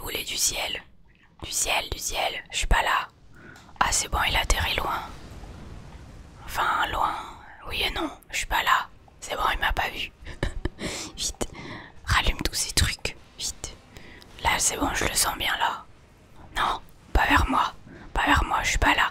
voulez du ciel? Du ciel, du ciel, je suis pas là. Ah c'est bon, il atterrit loin. Enfin, loin. Oui et non, je suis pas là. C'est bon, il m'a pas vu. Vite, rallume tous ces trucs. Vite. Là, c'est bon, je le sens bien là. Non, pas vers moi. Pas vers moi, je suis pas là.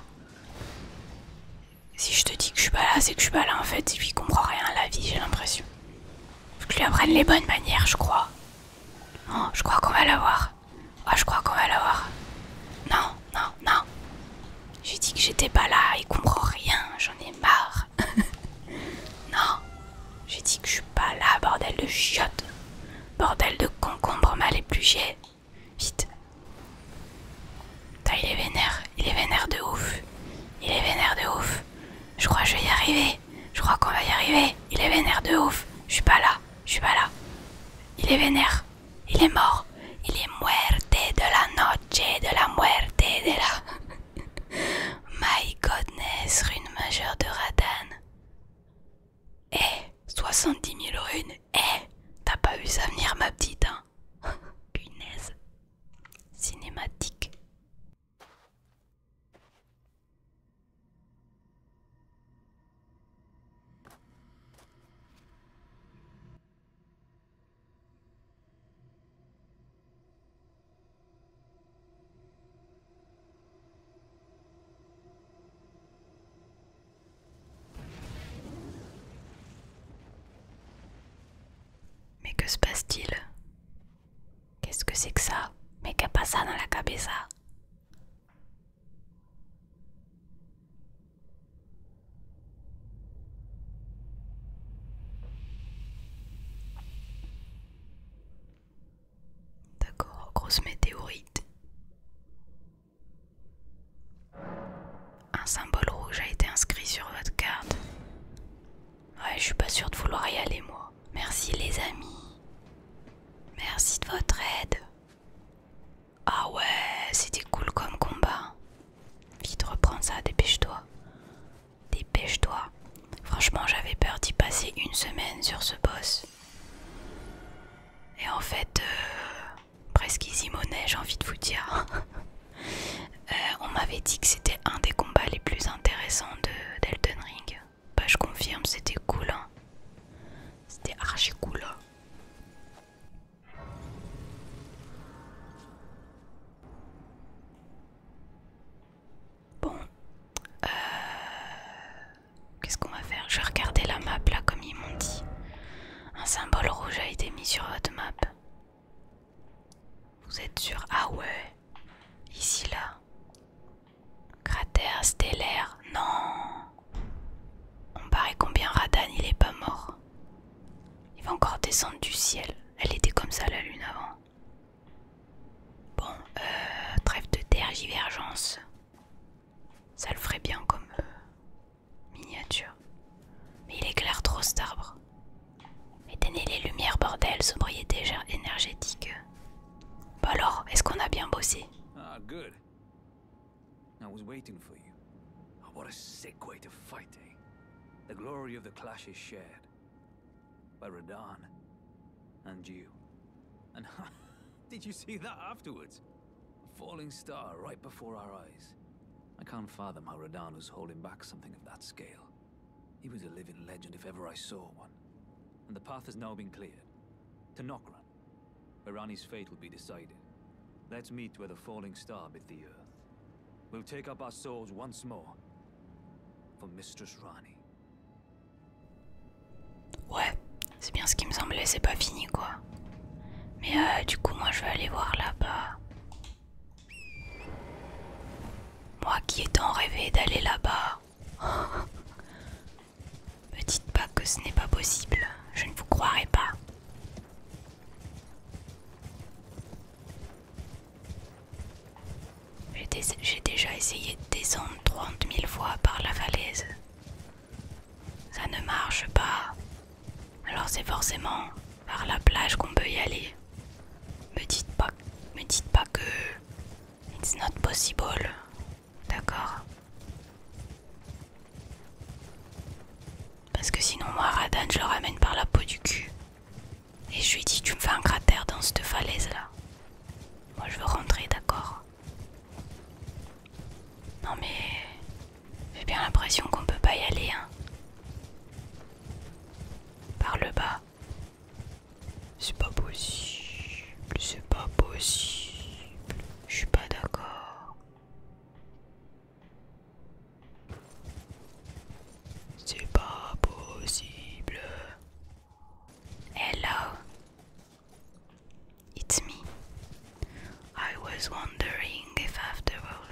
Si je te dis que je suis pas là, c'est que je suis pas là en fait. Et puis il comprend rien à la vie, j'ai l'impression. Faut que je lui apprenne les bonnes manières, je crois. Oh, je crois qu'on va l'avoir. Oh, je crois qu'on va l'avoir. Non, non, non. J'ai dit que j'étais pas là, il comprend rien, j'en ai marre. Non, j'ai dit que je suis pas là, bordel de chiotte. Bordel de concombre mal épluché. Vite. Putain, il est vénère de ouf. Il est vénère de ouf. Je crois que je vais y arriver. Je crois qu'on va y arriver. Il est vénère de ouf. Je suis pas là, je suis pas là. Il est vénère. Il est mort. Il est muerte de la noche, de la muerte, de la... My godness, rune majeure de Radan. 70 000 runes. T'as pas vu ça venir ma petite, hein? Punaise. Cinématique. Mais que se passe-t-il? Qu'est-ce que c'est que ça? Mais qu'a pas ça dans la cabeza? D'accord, grosse météorite. Un symbole rouge a été inscrit sur votre carte. Ouais, je suis pas sûre de vouloir y aller moi. Merci les amis. Merci de votre aide. Ah ouais, c'était cool comme combat. Vite, reprends ça, dépêche-toi. Dépêche-toi. Franchement, j'avais peur d'y passer une semaine sur ce boss. Et en fait, presque easy money, j'ai envie de vous dire. On m'avait dit que c'était un des combats les plus intéressants d'Elden Ring. Bah, je confirme, c'était cool. Hein. C'était archi cool. Bon. Qu'est-ce qu'on va faire? Je vais regarder la map là, comme ils m'ont dit. Un symbole rouge a été mis sur votre map. Vous êtes sûr? Ah ouais. Ici là. Cratère stellaire. Non. On paraît combien Radan il est pas mort. Il va encore descendre du ciel. Elle était comme ça la lune avant. Bon, trêve de tergivergence. Ça le ferait bien comme miniature. Mais il éclaire trop cet arbre. Éteignez les lumières, bordel, sobriété énergétique. Bah alors, est-ce qu'on a bien bossé? Ah, good. I was waiting for you. Oh, what a sick way to fight, eh? The glory of the clash is shared. By Radahn. And you. And did you see that afterwards? A falling star right before our eyes. I can't fathom how Radahn was holding back something of that scale. He was a living legend if ever I saw one. And the path has now been cleared. To Nokran, where Rani's fate will be decided. Let's meet where the falling star bit the earth. We'll take up our souls once more. For Mistress Rani. Ouais, c'est bien ce qui me semblait, c'est pas fini quoi. Mais du coup moi je vais aller voir là-bas. Moi qui ai tant rêvé d'aller là-bas. Me dites pas que ce n'est pas possible, je ne vous croirai pas. J'ai déjà essayé de descendre 30 000 fois par la falaise. Ça ne marche pas. Alors c'est forcément par la plage qu'on peut y aller. Me dites pas que it's not possible. D'accord? Parce que sinon moi Radan je le ramène par la peau du cul. Et je lui dis tu me fais un cratère dans cette falaise là. Moi je veux was wondering if after all...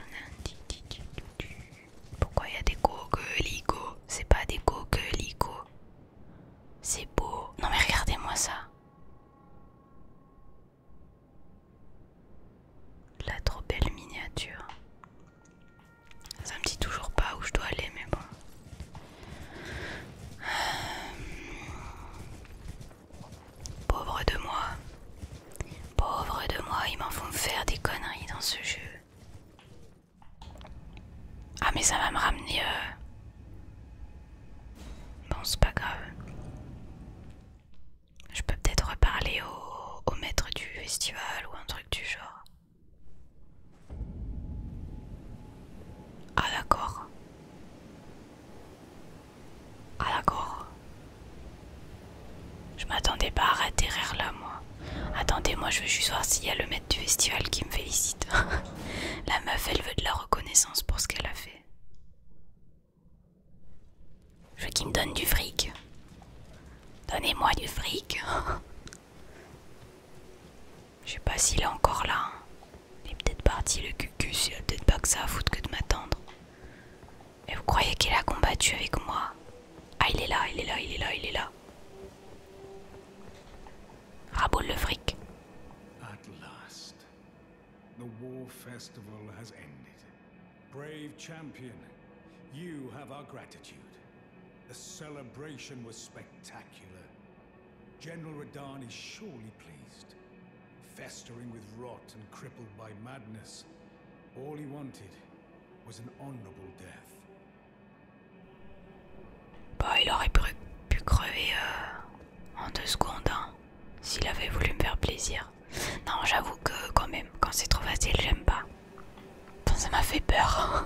Pourquoi il y a des coquelicots? C'est pas des coquelicots. C'est beau. Non mais regardez-moi ça. La trop belle miniature. Ça me dit toujours pas où je dois aller, mais bon. Pauvre de moi. Pauvre de moi, ils m'en font faire des conneries dans ce jeu. Ah mais ça va me ramener... Bon, c'est pas grave. Je peux peut-être reparler au maître du festival ou un truc du genre. Ah d'accord. Ah d'accord. Je m'attendais pas à atterrir là, moi. Attendez, moi je veux juste voir s'il y a le maître du festival qui me félicite. La meuf, elle veut de la reconnaissance pour ce qu'elle a fait. Je veux qu'il me donne du fric. Donnez-moi du fric. Je sais pas s'il est encore là. Il est peut-être parti le cucus, il a peut-être pas que ça à foutre que de m'attendre. Et vous croyez qu'il a combattu avec moi? Ah, il est là, il est là, il est là, il est là. Raboule le fric. At last, the war festival has ended. Brave champion, you have our gratitude. The celebration was spectacular. General Radahn is surely pleased. Festering with rot and crippled by madness, all he wanted was an honorable death. Bah, il aurait pu crever en 2 secondes, hein, s'il avait voulu me faire plaisir. Non, j'avoue que quand même, quand c'est trop facile, j'aime pas. Enfin, ça m'a fait peur.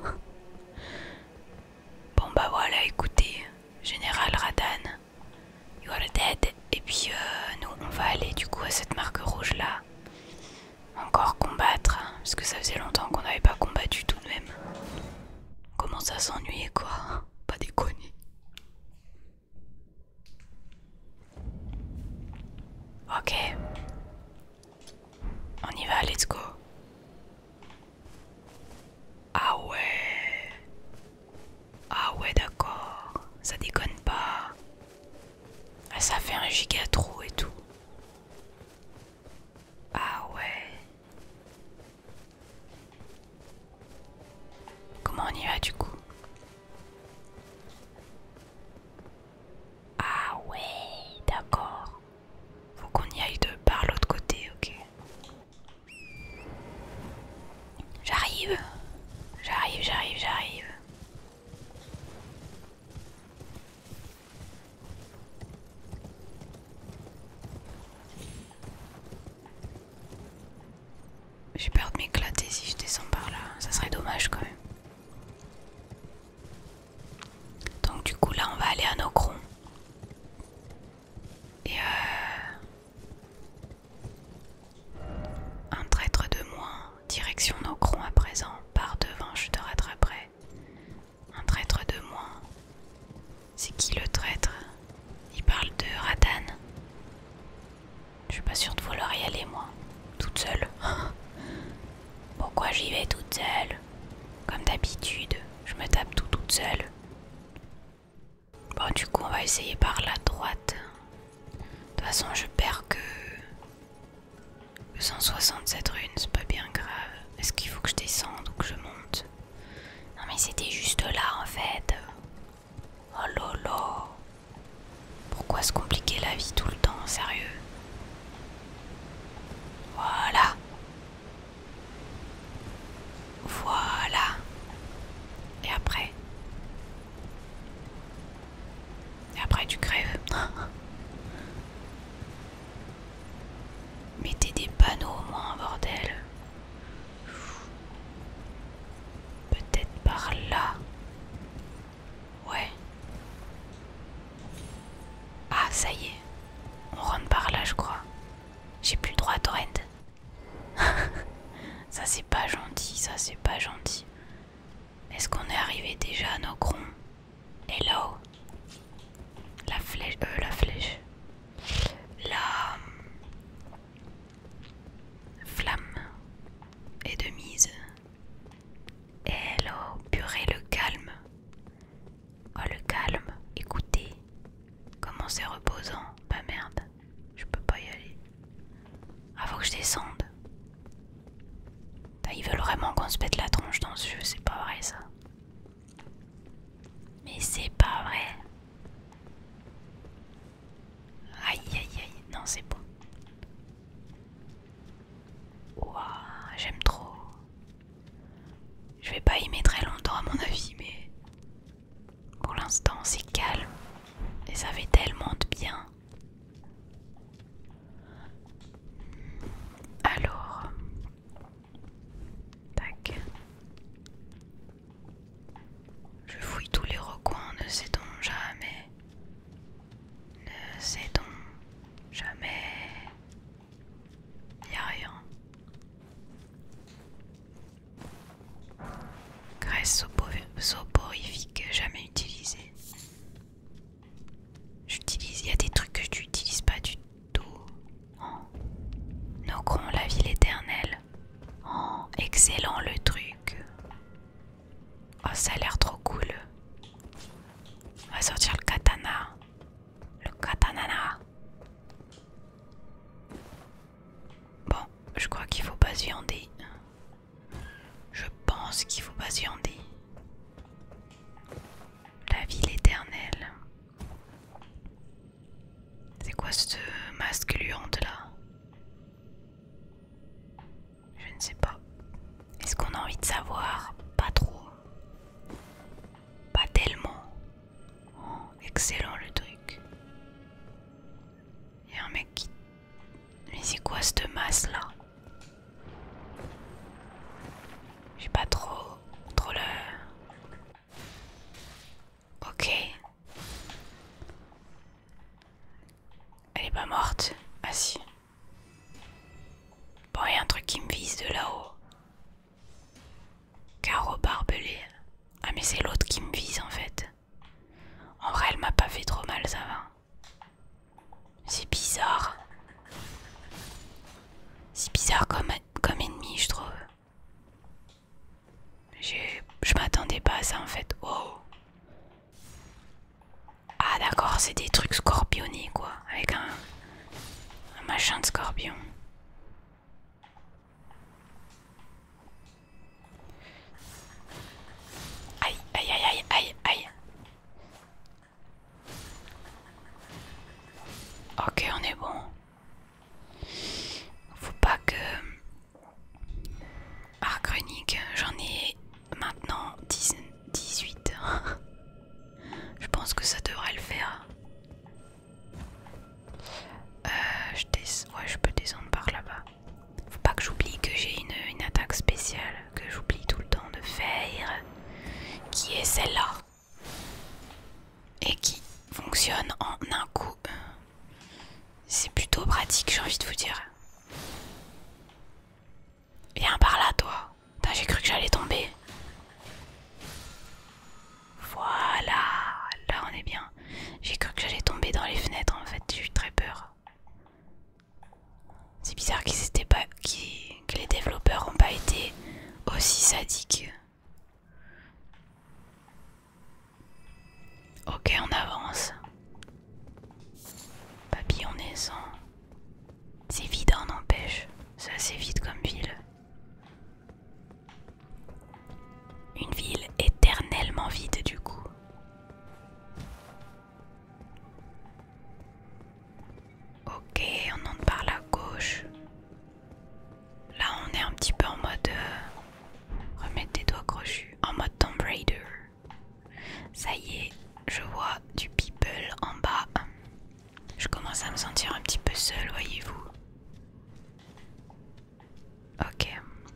Bon bah voilà, écoutez, Général Radahn, you are dead. Et puis nous, on va aller du coup à cette marque rouge là. Encore combattre, parce que ça faisait longtemps qu'on n'avait pas combattu tout de même. On commence à s'ennuyer quoi, pas déconner. Ok. On y va, let's go. Ah ouais. Ah ouais, d'accord. Ça déconne pas. Ah, ça fait un giga trou et tout. Ah ouais. Comment on y va du coup? Ah ouais, d'accord. Faut qu'on y aille de par l'autre côté, ok. J'arrive. J'arrive, j'arrive, j'arrive. J'ai peur de m'éclater si je descends par là. Ça serait dommage quand même. Donc du coup là on va aller à Nokron. Et un traître de moins. Direction Nokron à présent. Par devant, je te rattraperai. Un traître de moins. C'est qui le traître? Il parle de Radahn. Je suis pas sûre de vouloir y aller moi. Toute seule. Pourquoi j'y vais toute seule? Comme d'habitude, je me tape tout toute seule. Bon, du coup, on va essayer par la droite. De toute façon, je perds que 167 runes, c'est pas bien grave. Est-ce qu'il faut que je descende ou que je monte? Non, mais c'était juste là en fait. Oh lolo. Pourquoi se compliquer la vie tout le temps, sérieux? Voilà. Voilà. Et après? Et après tu crèves. Mettez des panneaux au moins, bordel. Peut-être par là. Ouais. Ah, ça y est. On rentre par là, je crois. J'ai plus le droit à Torrent. Ça c'est pas gentil, ça c'est pas gentil. Est-ce qu'on est arrivé déjà à Nokron? Hello. La flèche, la flèche. La flamme est Ils veulent vraiment qu'on se pète la tronche dans ce jeu, c'est pas vrai ça. Mais c'est pas vrai. Aïe aïe aïe, non c'est bon. Ouah, j'aime trop. Je vais pas y mettre très longtemps à mon avis, mais pour l'instant c'est calme. Et ça fait tellement de bien. Alors, tac. Je fouille tous les recoins, ne sait-on jamais. Ne sait-on jamais. Y a rien. Graisse soporifique, jamais utilisée. Il y a des trucs que je n'utilise pas du tout. Oh. Nocron, la ville éternelle. Oh, excellent le truc. Oh, ça a l'air trop cool. On va sortir le katana. Le katana. Bon, je crois qu'il faut pas se viander. Je pense qu'il faut pas se viander. La ville éternelle. C'est quoi ce masque luante là? Je ne sais pas. Est-ce qu'on a envie de savoir? Pas trop. Pas tellement. Oh, excellent le truc. Il y a un mec qui... Mais c'est quoi cette masse là? J'ai pas trop le... Ok. Elle est pas morte. Ah si. Bon, il y a un truc qui me vise de là-haut. Carreau barbelé. Ah mais c'est l'autre qui me vise en fait. En vrai elle m'a pas fait trop mal, ça va. C'est bizarre. C'est bizarre comme ennemi je trouve. Je m'attendais pas à ça en fait. Wow. Ah d'accord, c'est des trucs scorpionnés quoi. Avec un machin de scorpion. Aïe aïe aïe aïe aïe aïe. Ok, on est bon. Faut pas que... Archronique, j'en ai maintenant 18. Je pense que ça devrait le faire. Ouais, je peux descendre par là-bas. Faut pas que j'oublie que j'ai une attaque spéciale que j'oublie tout le temps de faire, qui est celle-là. Et qui fonctionne en un coup. C'est plutôt pratique, j'ai envie de vous dire. Viens par là, toi. Putain, j'ai cru que j'allais tomber. Voilà. Là, on est bien. J'ai cru que j'allais tomber dans les fenêtres, en fait. J'ai eu très peur. C'est bizarre que les développeurs n'ont pas été aussi sadiques. Ok, on avance. Papillon naissant. C'est vide, on n'empêche. C'est assez vide comme ville. Une ville éternellement vide du coup. Ok, on monte par la gauche. Là on est un petit peu en mode... remettre des doigts crochus. En mode Tomb Raider. Ça y est, je vois du people en bas. Je commence à me sentir un petit peu seule, voyez-vous. Ok.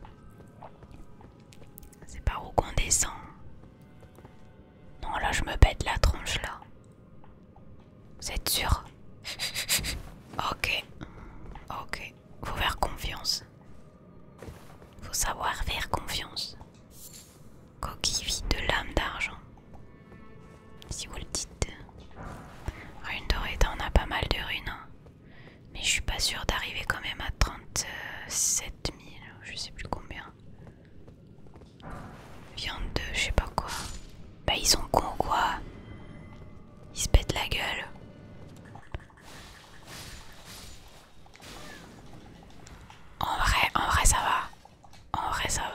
C'est par où qu'on descend? Non, là je me pète la tronche là. Vous êtes sûr? Ok. Ok. Faut faire confiance. Faut savoir faire confiance. Coquille vide de lame d'argent. Si vous le dites. Rune dorée, on a pas mal de runes. Hein. Mais je suis pas sûre d'arriver quand même à 37 000. Je sais plus combien. Viande de je sais pas quoi. Bah ils sont cons quoi. Ils se pètent la gueule. En vrai ça va. En vrai ça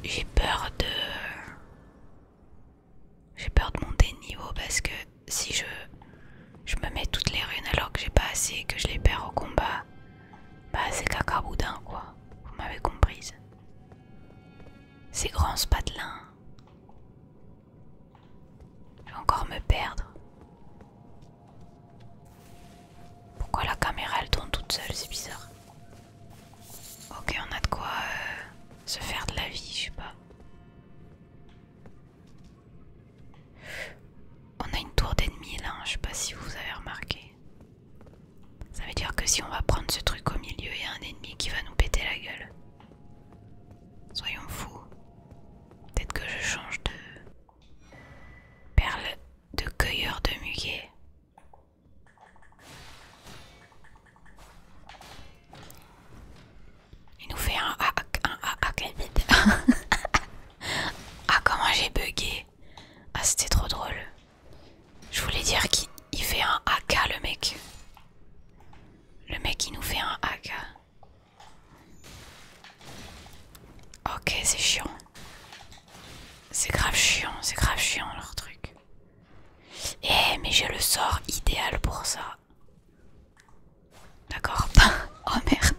j'ai peur de... J'ai peur de monter de niveau parce que si je me mets toutes les runes alors que j'ai pas assez et que je les perds au combat, bah c'est caca boudin quoi, vous m'avez comprise. Ces grands spatelins. Je vais encore me perdre. Pourquoi la caméra elle tourne toute seule, c'est bizarre. Ok, on a de quoi se faire de la vie, je sais pas. On a une tour d'ennemis là, je sais pas si vous avez remarqué. Ça veut dire que si on va prendre ce truc au milieu, il y a un ennemi qui va nous péter la gueule. Soyons fous. Peut-être que je change de perle de cueilleur de muguet. Il nous fait un hack. Ah, comment j'ai bugué. Ah, c'était trop drôle. Je voulais dire qu'il fait un AK, le mec. Le mec, il nous fait un AK. Ok, c'est chiant. C'est grave chiant leur truc. Eh, mais j'ai le sort idéal pour ça. D'accord. Oh merde.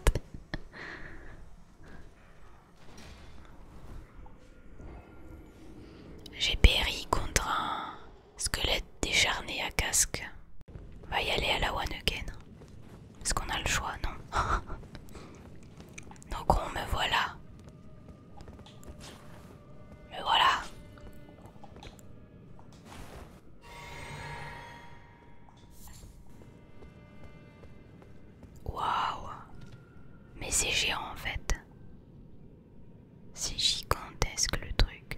J'ai péri contre un squelette décharné à casque. On va y aller à la one again. Est-ce qu'on a le choix? Non. Donc on me voilà. Me voilà. Waouh. Mais c'est géant en fait. C'est gigantesque le truc.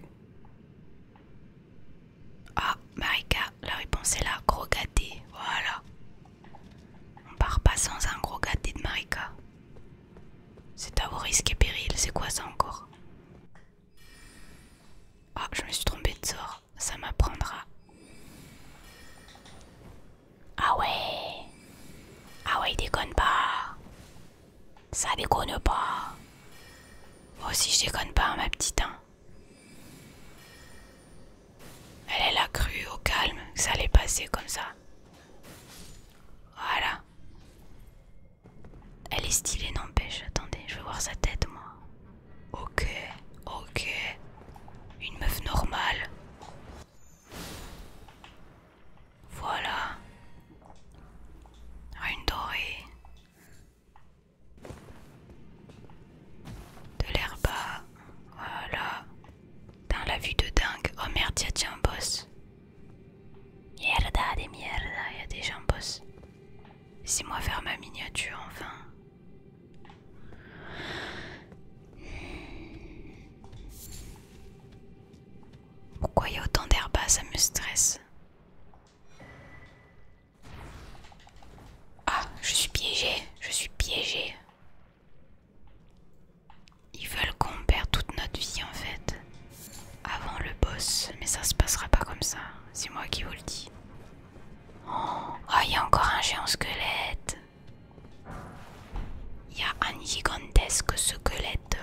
Ah, Marika, la réponse est là. Gros gâté. Voilà. On part pas sans un gros gâté de Marika. C'est à vos risques et périls. C'est quoi ça encore? Ah, je me suis trompée de sort. Ça m'apprendra. Ah ouais. Ah ouais, déconne pas. Ça déconne pas. Moi aussi je déconne pas, ma petite. Hein. Elle a cru au calme que ça allait passer comme ça. Voilà. Elle est stylée, n'empêche. Attendez, je veux voir sa tête, moi. Ok, ok. Une meuf normale. Voilà. Une dorée. De l'herbe. Voilà. Dans la vue de dingue. Oh merde, y'a déjà un boss. Mierda, des mierda, y'a déjà un boss. Laissez-moi faire ma miniature, enfin. Pourquoi il y a autant d'herbe? Ça me stresse. Ah, je suis piégée, je suis piégée. Ils veulent qu'on perde toute notre vie en fait. Avant le boss, mais ça se passera pas comme ça. C'est moi qui vous le dis. Oh, il y a encore un géant squelette. Il y a un gigantesque squelette.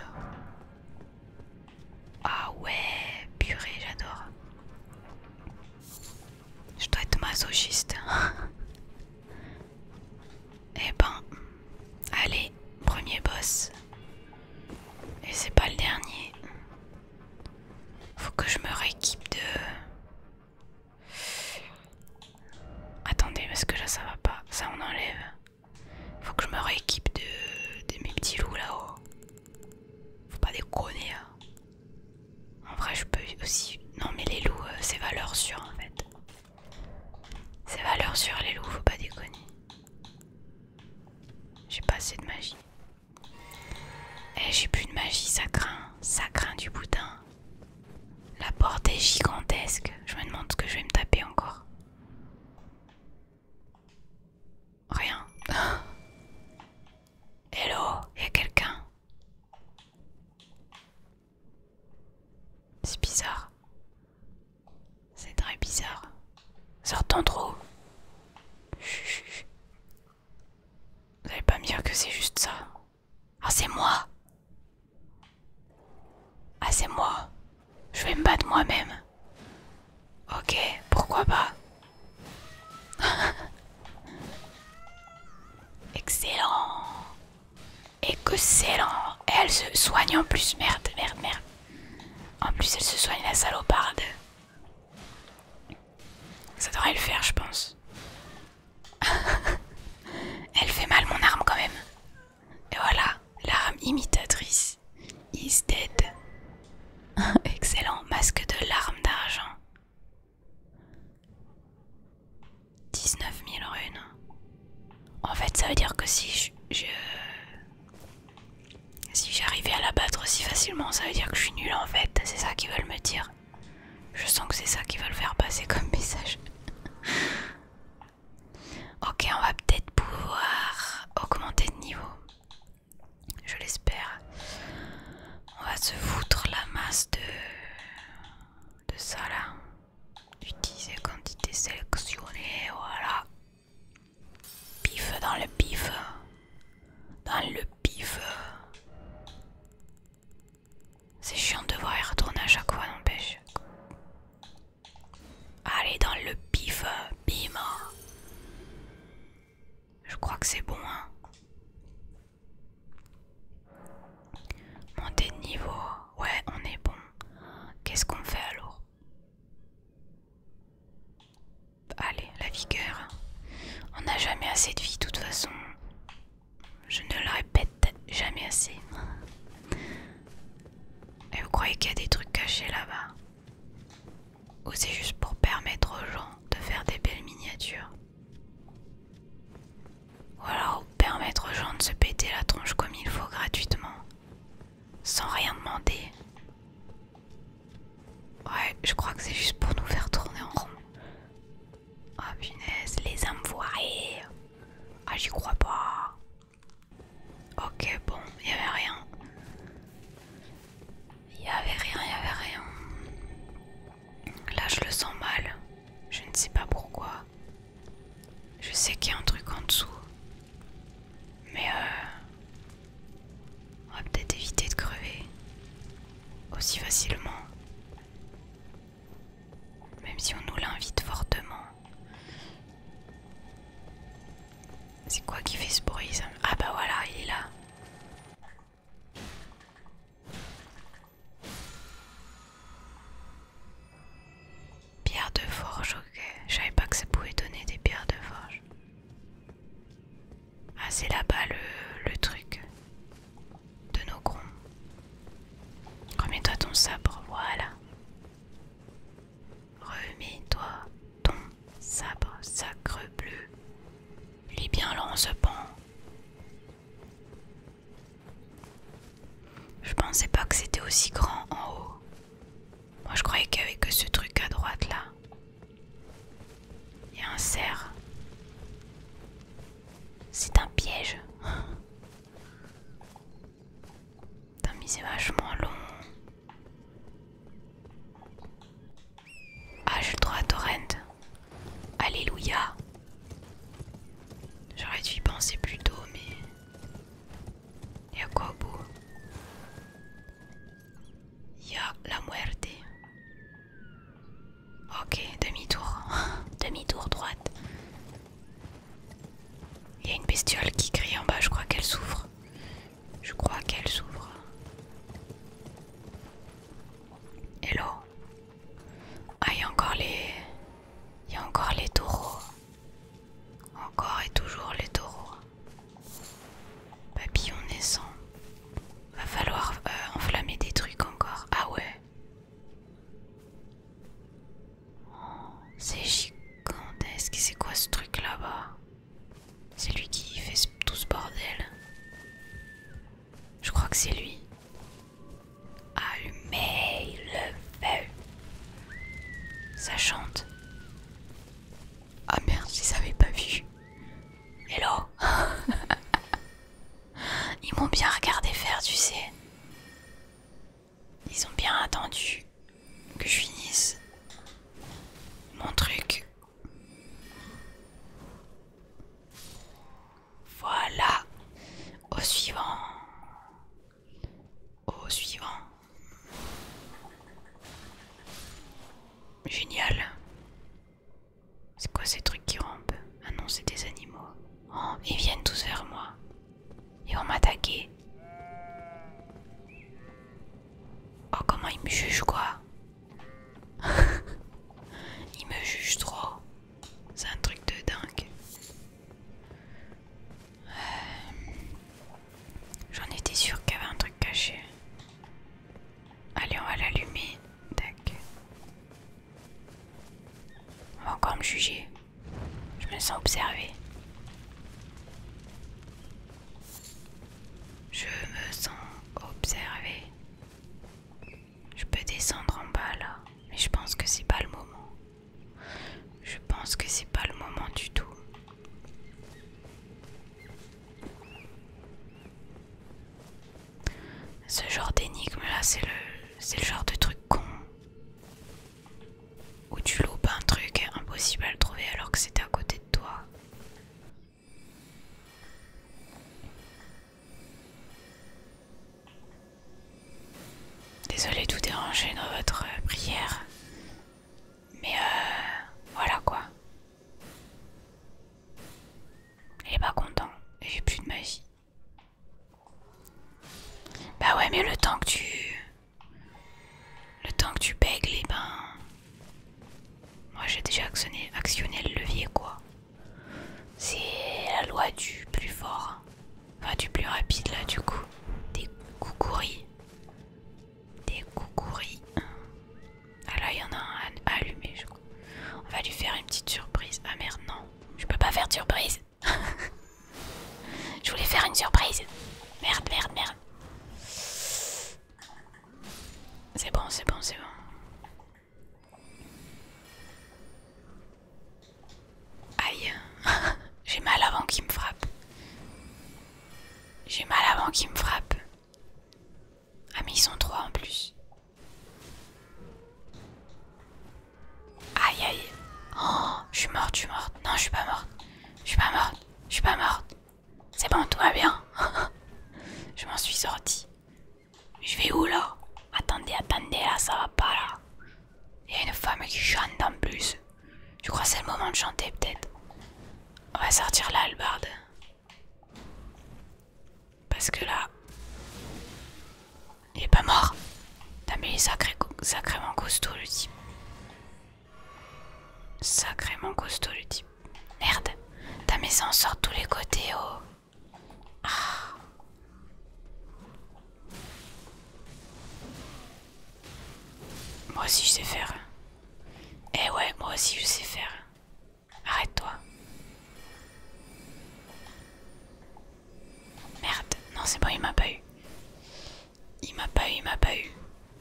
Ah ouais, purée, j'adore. Je dois être masochiste. Eh ben, allez, premier boss. Et c'est pas le dernier. Faut que je me rééquipe de... Attendez, parce que là ça va pas. Ça on enlève. Faut que je me rééquipe de mes petits loups là-haut. Faut pas déconner. Hein. En vrai je peux aussi... Non mais les loups c'est valeur sûre en fait. C'est valeur sûre les loups, faut pas déconner. J'ai pas assez de magie. Eh, j'ai plus de magie, ça craint du boudin. La porte est gigantesque, je me demande ce que je vais me taper encore. Rien. Hello, y'a quelqu'un? C'est bizarre. C'est très bizarre. Sors ton trou. Chut. Vous allez pas me dire que c'est juste ça. Ah, c'est moi. Ah, c'est moi. vais me battre moi-même. Ok, pourquoi pas. Excellent. Excellent. Et elle se soigne en plus. Merde, merde, merde. En plus, elle se soigne la saloparde. Ça devrait le faire, je pense. Elle fait mal mon arme quand même. Et voilà, l'arme imitatrice is dead. Excellent, masque de l'arme d'argent. 19 000 runes. En fait, ça veut dire que si si j'arrivais à la battre aussi facilement, ça veut dire que je suis nulle en fait. C'est ça qu'ils veulent me dire. Je sens que c'est ça qu'ils veulent faire passer comme message. Ok, on va peut-être pouvoir augmenter de niveau. Je l'espère. On va se foutre la masse de ça là. Utiliser quantité sélectionnée, voilà. Pif dans le pif. Dans le pif. C'est chiant de devoir y retourner à chaque fois, n'empêche. Allez, dans le pif, bim. Je crois que c'est bon, hein. Monter de niveau. Ouais, on est bon. Qu'est-ce qu'on fait alors? Allez, la vigueur. On n'a jamais assez de vie, de toute façon. Je ne le répète jamais assez. Et vous croyez qu'il y a des trucs cachés là-bas? Ou c'est juste pour permettre aux gens de faire des belles miniatures? Ou alors permettre aux gens de se péter la tronche comme il faut gratuitement, sans rien demander? Ouais, je crois que c'est juste pour nous faire tourner en rond. Oh punaise, les enfoirés. Ah, j'y crois pas. Ok, bon, il y avait rien. Il y avait rien. Là, je le sens mal. Je ne sais pas pourquoi. Je sais qu'il y a un truc en dessous. Mais on va peut-être éviter de crever aussi facilement. Même si on nous l'invite fortement. C'est quoi qui fait ce bruit ça? Ah bah voilà, il est là. Pierre de forge, ok. Je savais pas que ça pouvait donner des pierres de forge. Ah, c'est là-bas le truc de nos crons. Remets-toi ton sabre, voilà. Remets-toi ton sabre, sacre bleu. Il est bien lent ce pan. Je pensais pas que c'était aussi grand en haut. Moi je croyais qu'il y avait que ce truc à droite là. Il y a un cerf. C'est un piège. Putain mais c'est vachement long. Ah, j'ai le droit à torrent. Alléluia. J'aurais dû y penser plus tôt, mais... Il y a quoi au bout? Il y a la muerte. Ok, demi-tour. Demi-tour droite. Il y a une bestiole qui crie en bas, je crois qu'elle souffre. Je crois qu'elle souffre. Hello. Ah, il y a encore les... Il y a encore les taureaux. Encore et toujours les taureaux. Papillon naissant. Va falloir enflammer des trucs encore. Ah ouais. Oh, c'est gigantesque. C'est quoi ce truc là-bas? C'est lui qui fait tout ce bordel. Je crois que c'est lui. Allumez le feu. Ça chante. Ah merde, je les avais pas vus. Hello. Ils m'ont bien regardé faire, tu sais. Ils ont bien attendu que je finisse mon truc. Voilà. Au suivant. Au suivant. Génial. C'est quoi ces trucs qui rampent? Ah non, c'est des animaux. Oh, ils viennent tous vers moi. Ils vont m'attaquer. Oh, comment ils me jugent, quoi. Ils me jugent trop. C'est un truc de dingue. J'en étais sûre qu'il y avait un truc caché. Allez, on va l'allumer. Tac. On va encore me juger. Je me sens observée. Je me sens observée. Je peux descendre en bas là, mais je pense que c'est pas le moment. Je pense que c'est pas le moment du tout. Ce genre d'énigme là, c'est le genre de truc con. Où tu loupes un truc impossible à le trouver alors que c'était à côté de toi. Désolée de vous déranger dans votre prière. Mais voilà quoi. Il est pas content et j'ai plus de magie. Bah ouais, mais le temps que tu bègles, moi j'ai déjà actionné le levier quoi. C'est la loi du plus fort. Enfin du plus rapide là du coup. Des coucouris. Des coucouris. Ah là il y en a un à allumer je crois. On va lui faire une petite surprise. Ah merde non. Je peux pas faire de surprise. Je voulais faire une surprise. Merde, merde, merde. C'est bon, c'est bon, c'est bon. Aïe. J'ai mal avant qu'il me frappe. J'ai mal avant qu'il me frappe. Ah mais ils sont trois en plus. Aïe aïe. Oh, je suis morte, je suis morte. Non, je suis pas morte. Je suis pas morte. Je suis pas morte. C'est bon, tout va bien. Je m'en suis sortie. Je vais où là? Attendez, attendez, là ça va pas là. Il y a une femme qui chante en plus. Je crois que c'est le moment de chanter peut-être. On va sortir la hallebarde. Parce que là... Il est pas mort. Putain mais il est sacrément costaud le type. Sacrément costaud le type. Merde. Putain mais ça en sort de tous les côtés oh. Ah. Moi aussi je sais faire. Eh ouais, moi aussi je sais faire. Arrête-toi. Merde, non c'est bon, il m'a pas eu. Il m'a pas eu, il m'a pas eu.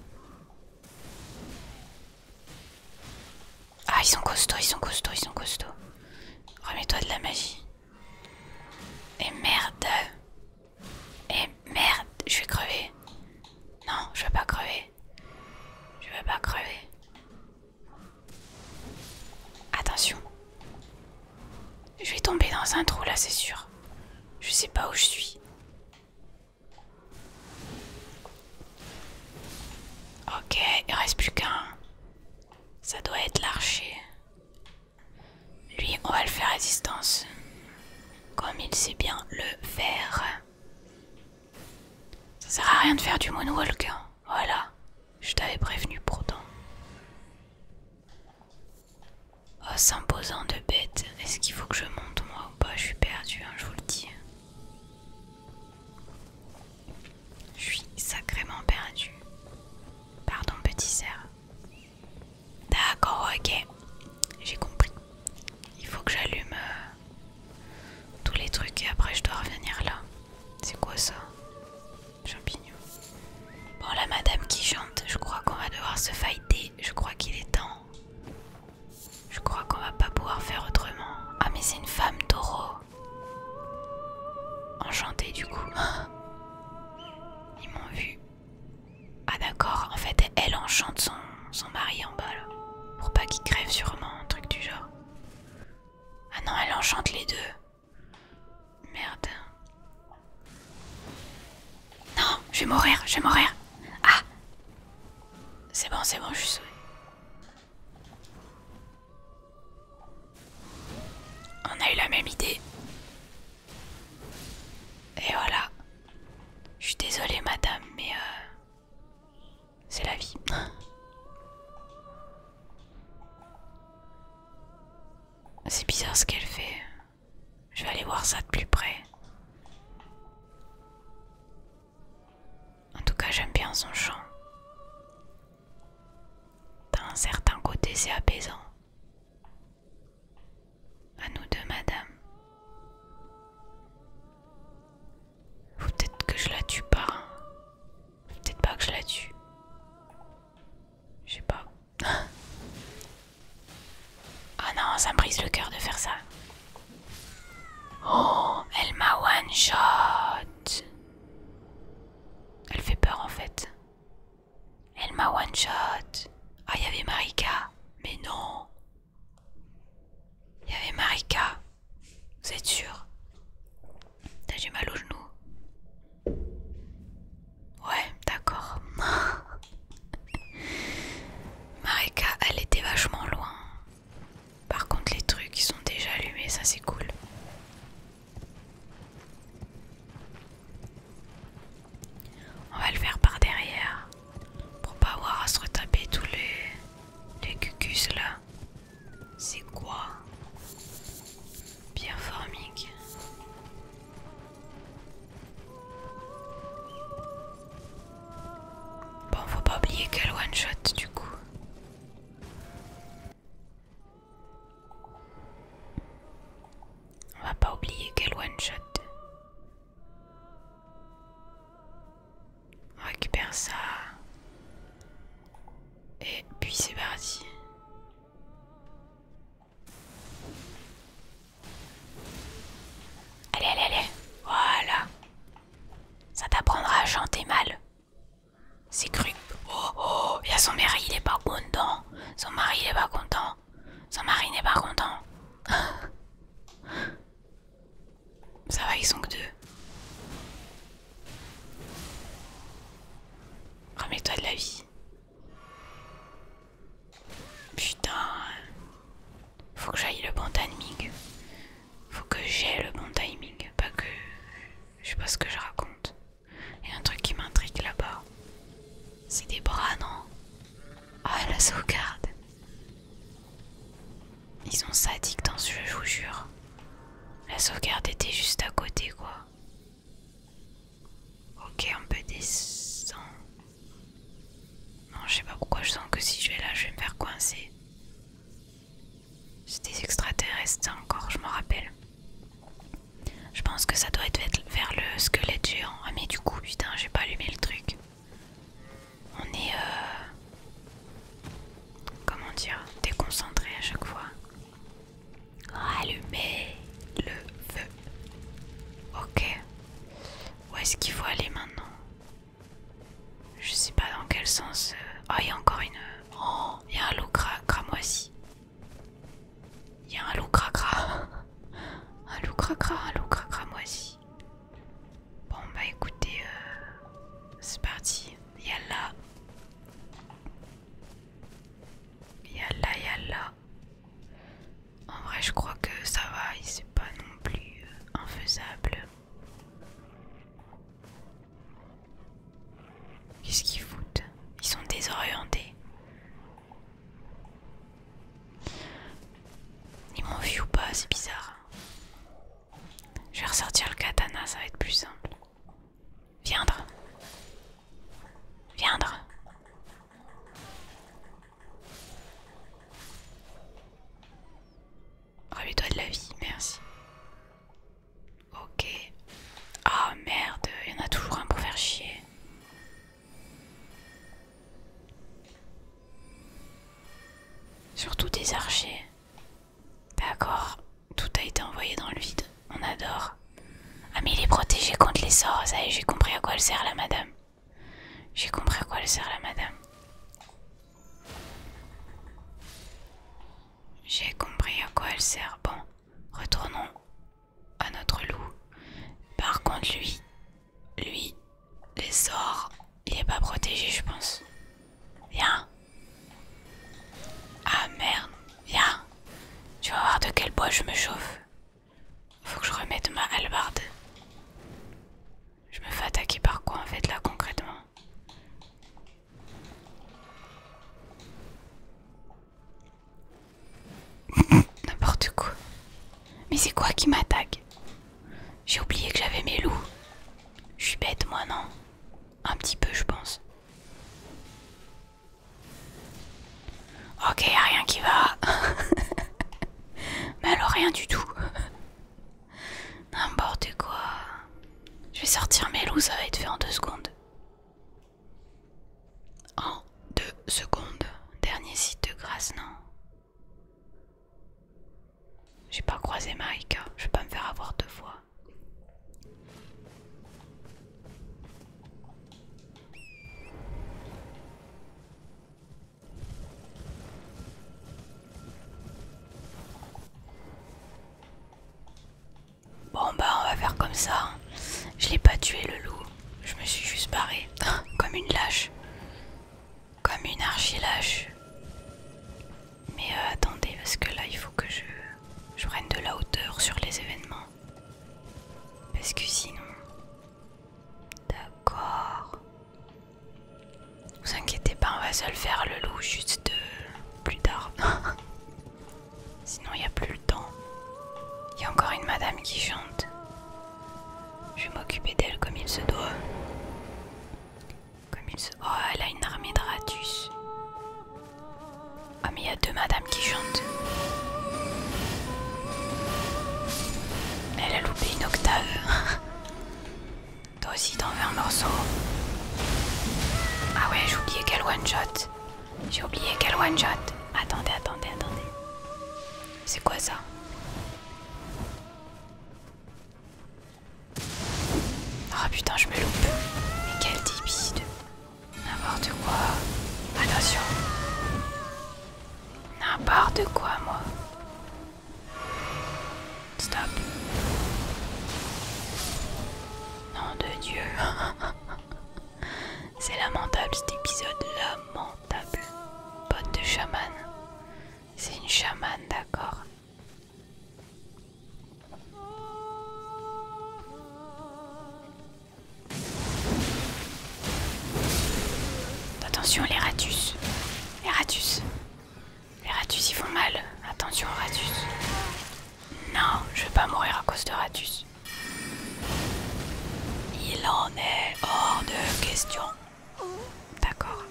Ah, ils sont costauds, ils sont costauds, ils sont costauds. Remets-toi de la magie. Et merde. Et merde, je vais crever. Non, je vais pas crever. Je vais pas crever. Attention. Je vais tomber dans un trou là, c'est sûr. Je sais pas où je suis. Ok, il reste plus qu'un. Ça doit être l'archer. Lui, on va le faire à distance. Comme il sait bien le faire. Ça sert à rien de faire du moonwalk. Hein. Voilà. Je t'avais prévenu pourtant. Oh, s'imposant de bête. Est-ce qu'il faut que je monte moi ou pas? Je suis perdue, hein, je vous le dis. Je suis sacrément perdue. Pardon, petit cerf. D'accord, ok. J'ai compris. Il faut que j'allume tous les trucs et après je dois revenir là. C'est quoi ça? Champignon. Bon, la madame qui chante, je crois qu'on va devoir se fighter. Je crois qu'il est temps. Je crois qu'on va pas pouvoir faire autrement. Ah, mais c'est une femme taureau. Enchantée du coup. Ils m'ont vu. Ah d'accord, en fait elle enchante son mari en bas là. Pour pas qu'il crève sûrement, un truc du genre. Ah non, elle enchante les deux. Merde. Non, je vais mourir, je vais mourir. Ah. C'est bon, je suis sauvée. C'est bizarre ce qu'elle fait. Je vais aller voir ça de plus près. En tout cas, j'aime bien son chant. D'un certain côté, c'est apaisant. À nous deux, madame. Faut peut-être que je la tue pas. Faut peut-être pas que je la tue. Je sais pas. Ah non, ça me brise le cœur de faire ça. Oh, elle m'a one shot. Elle fait peur en fait. Elle m'a one shot. Ah, il y avait Marika. Mais non. Il y avait Marika. Vous êtes sûr? J'ai mal au genou. Ouais, d'accord. Marika, elle était vachement loin. Par contre, les trucs ils sont déjà allumés, ça c'est cool. On va le faire par derrière. Pour pas avoir à se retaper tous les cucus là. C'est quoi? Pierre formique. Bon, faut pas oublier qu'elle one shot du coup. On va pas oublier qu'elle one shot. On récupère ça. Et puis c'est parti. Allez, allez, allez. Voilà. Ça t'apprendra à chanter mal. C'est cru. Oh, oh, il y a son mari, il est pas content. Son mari, il est pas content. Son mari n'est pas content. Ça va, ils sont que deux. Remets-toi de la vie. Putain. Faut que j'aille le bon timing. Faut que j'ai le bon timing. Pas que... Je sais pas ce que je raconte. Il y a un truc qui m'intrigue là-bas. C'est des bras, non? Ah, la sauvegarde. Ils sont sadiques dans ce jeu, je vous jure. La sauvegarde était juste à côté, quoi. Ok, on peut descendre. Non, je sais pas pourquoi je sens que si je vais là, je vais me faire coincer. C'est des extraterrestres, ça encore, je m'en rappelle. Je pense que ça doit être vers le squelette géant. Ah mais du coup, putain, j'ai pas allumé le truc. On est... comment dire? Déconcentré à chaque fois. Allumez le feu. Ok. Où est-ce qu'il faut aller maintenant? Je sais pas dans quel sens... Ah, il y a encore une... Oh, il y a un loup cramoisi. Il y a un loup cracra. Un loup cramoisi. Bon bah écoutez, c'est parti. Il y a là. Il y a là, il y a là. En vrai je crois que ça va, et c'est pas non plus infaisable. Qu'est-ce qu'ils foutent? Ils sont désorientés. Ils m'ont vu ou pas? C'est bizarre. Je vais ressortir le katana, ça va être plus simple. Viendre. Viendre. Remets-toi de la vie, merci. Ok. Ah merde, il y en a toujours un pour faire chier. Surtout des archers. D'accord, tout a été envoyé dans le vide. On adore. Ah mais il est protégé contre les sorts. Ça y est, j'ai compris à quoi elle sert la madame. J'ai compris à quoi elle sert la madame. J'ai compris à quoi elle sert. Bon, retournons à notre loup. Par contre lui, les sorts, il est pas protégé je pense. Viens. Ah merde, viens. Tu vas voir de quel bois je me chauffe. Faut que je remette ma hallebarde. Je me fais attaquer par quoi en fait là concrètement? N'importe quoi. qui m'attaque. J'ai oublié que j'avais mes loups. Je suis bête moi, non? Un petit peu je pense. Ok, y a rien qui va. Mais alors rien du tout. N'importe quoi. Je vais sortir mes loups, ça va être fait en 2 secondes. En 2 secondes. Dernier site de grâce, non? J'ai pas croisé Marika, je vais pas me faire avoir 2 fois. Bon bah on va faire comme ça. Je l'ai pas tué le loup, je me suis juste barrée. Comme une lâche. Comme une archi-lâche. Mais attendez, parce que là il faut que je prenne de la hauteur sur les événements. Parce que sinon... D'accord. Vous inquiétez pas, on va se le faire le loup juste plus tard. Sinon il n'y a plus le temps. Il y a encore une madame qui chante. Je vais m'occuper d'elle comme il se doit. Comme il se... Oh, elle a une armée de ratus. Ah mais il y a 2 madames qui chantent. Elle a loupé une octave. Toi aussi t'en veux un morceau. Ah ouais, j'ai oublié quel one shot. J'ai oublié quel one shot. Attendez. C'est quoi ça? Oh putain, je me loupe. Mais quel débile. N'importe quoi. Attention. N'importe quoi, moi. Stop. Nom de Dieu. C'est lamentable cet épisode, lamentable. Pote de chaman. C'est une chamane, d'accord. Attention les ratus. Les ratus. Les ratus ils font mal. Attention aux ratus. Non, je vais pas mourir à cause de ratus. Il en est hors de question. D'accord.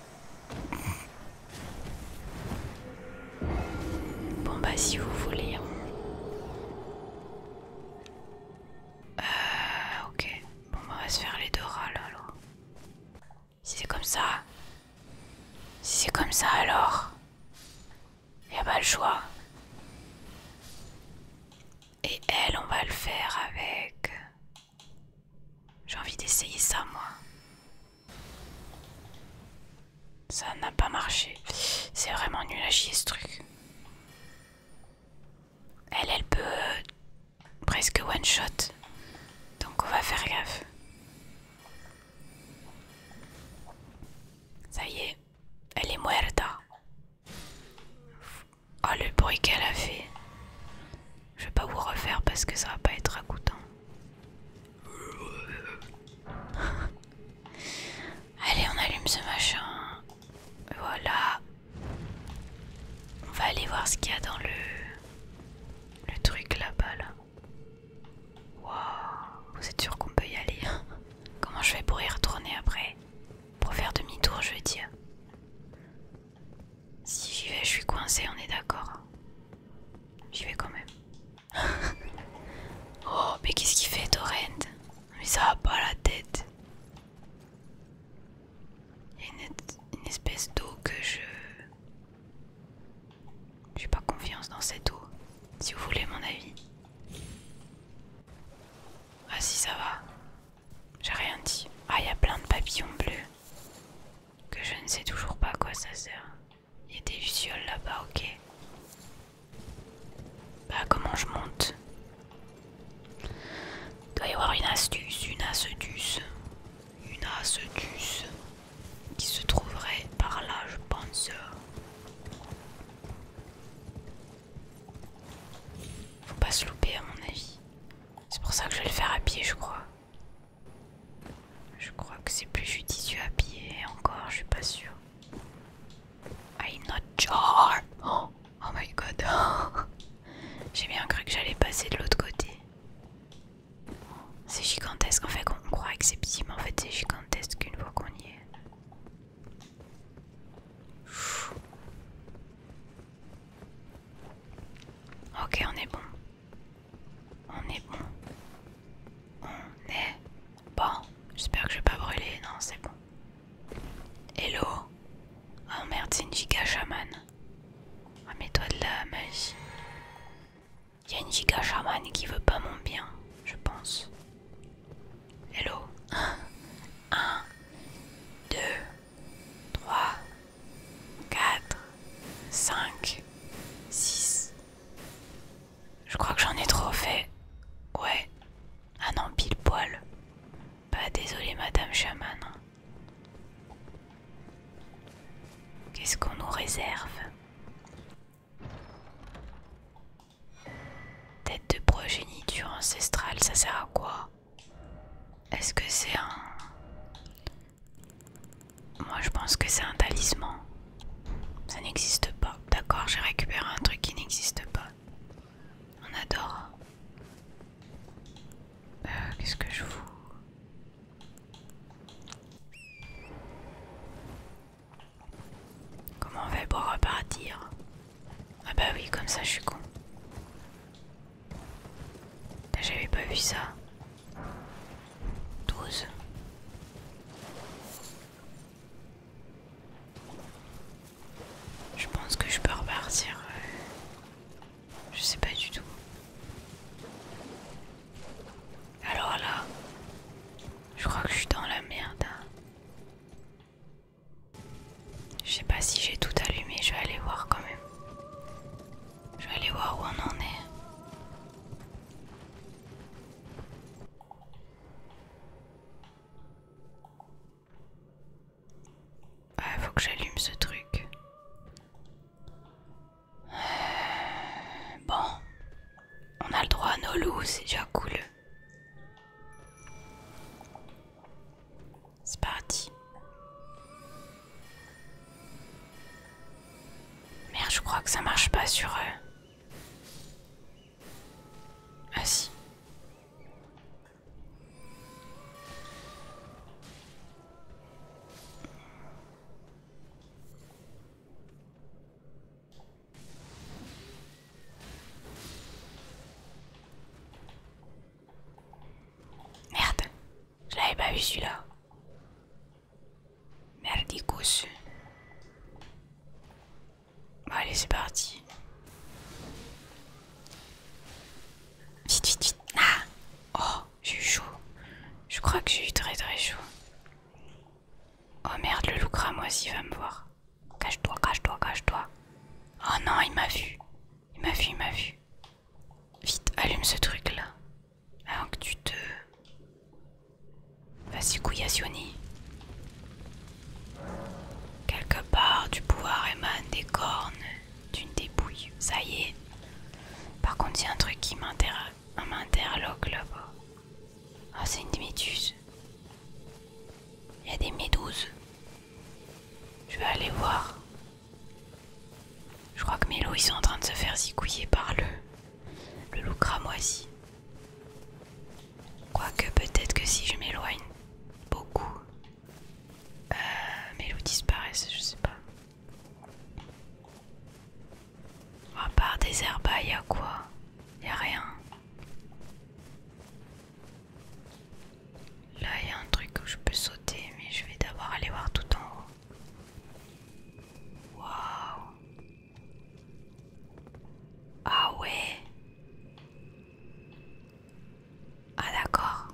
Bon bah si vous voulez. Ok. Bon bah on va se faire les 2 râles alors. Si c'est comme ça. Si c'est comme ça alors. Y a pas le choix. Et elle, on va le faire avec... J'ai envie d'essayer ça, moi. Ça n'a pas marché. C'est vraiment nul à chier, ce truc. Elle peut presque one-shot. Donc on va faire gaffe. Ça y est. Elle est muerta. Oh, le bruit qu'elle a fait. Je vais pas vous refaire parce que ça va pas être ragoûtant. Allez, on allume ce machin. Voilà. On va aller voir ce qu'il y a dans le truc là-bas là. Waouh, vous êtes sûr qu'on peut y aller? Comment je fais pour y retourner après? Pour faire demi-tour, je veux dire. Si j'y vais, je suis coincée, on est d'accord. J'y vais quand même. Oh, mais qu'est-ce qu'il fait, Torrent? Mais ça va pas la tête. Il y a une espèce d'eau que j'ai pas confiance dans cette eau. Si vous voulez mon avis. Ah si, ça va. J'ai rien dit. Ah, il y a plein de papillons bleus. Que je ne sais toujours pas à quoi ça sert. Il y a des lucioles là-bas, ok. Bah comment je monte? Il doit y avoir une astuce qui se trouverait par là, je pense. Faut pas se louper à mon avis. C'est pour ça que je vais le faire à pied, je crois. Je crois que c'est plus judicieux à pied. Et encore, je suis pas sûre. I'm not sure. Oh my god. J'ai bien cru que j'allais passer de l'autre côté. Qu'est-ce qu'on nous réserve? Tête de progéniture ancestrale, ça sert à quoi? Est-ce que c'est un... Moi je pense que c'est un talisman. Ça n'existe pas. D'accord, j'ai récupéré un truc qui n'existe pas. On adore. Qu'est-ce que je fous? Comment on fait pour repartir? Ah bah oui, comme ça je suis con. J'avais pas vu ça. 12. Je pense que je peux repartir. Je sais pas du tout. Alors là, je crois que je suis dans la merde. Je sais pas si j'ai tout allumé, je vais aller voir quand même. Je vais aller voir où on en est. Faut que j'allume ce truc. Bon, on a le droit à nos loups, c'est déjà cool. C'est parti. Merde, je crois que ça marche pas sur eux. Ah si. Merde, je l'avais pas vu celui-là. Merdicos. Bon, allez, c'est parti. Vite, vite, vite. Ah! Oh, j'ai eu chaud. Je crois que j'ai eu très très chaud. Oh merde, le loup cramoisi va me voir. Cache-toi, cache-toi, cache-toi. Oh non, il m'a vu. Il m'a vu, il m'a vu. Vite, allume ce truc là. Avant que tu te... Vas-y, couillationner. Quelque part, du pouvoir émane des cornes d'une dépouille. Ça y est. Par contre, il y a un truc qui m'interloque là-bas. Ah, c'est une méduse. Il y a des méduses. Je vais aller voir. Je crois que mes loups ils sont en train de se faire zigouiller par le loup cramoisi. Quoique peut-être que si je m'éloigne beaucoup, mes loups disparaissent, je sais pas. À part des herbas, il y a quoi? Il y a rien. Là, il y a un truc où je peux sauter, mais je vais d'abord aller voir tout en haut. Waouh! Ah ouais! Ah d'accord.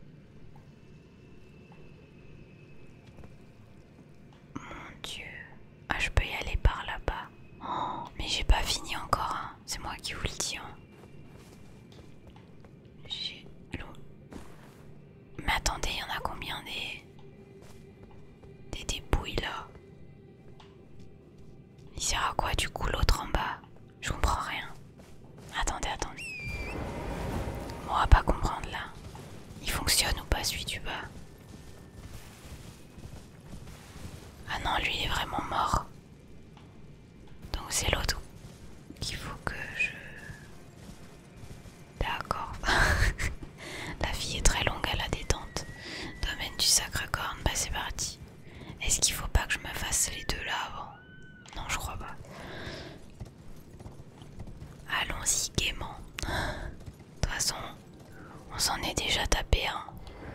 Mon Dieu. Ah, je peux y aller par là-bas. Oh, mais j'ai pas fini encore, hein. C'est moi qui vous le dis. Hein. J'ai l'eau. Mais attendez, il y en a combien des dépouilles là? Il sert à quoi du coup l'autre en bas? Je comprends rien. Attendez, attendez. Bon, on va pas comprendre là. Il fonctionne ou pas celui du bas? Ah non, lui il est vraiment mort. Donc c'est l'autre qu'il faut que je... D'accord. La vie est très longue à la détente. Domaine du Sacre-Corne, bah c'est parti. Est-ce qu'il faut pas que je me fasse les deux là avant? Non, je crois pas. Allons-y gaiement. De toute façon, on s'en est déjà tapé un.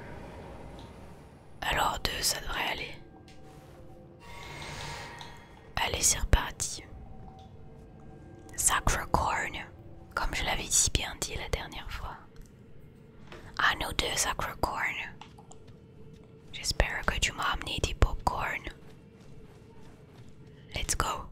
Alors deux, ça devrait aller. Allez, c'est reparti. Sacre-Corne, comme je l'avais si bien dit la dernière fois. À nous deux, Sacre-Corne. J'espère que tu m'as amené des popcorn. Let's go.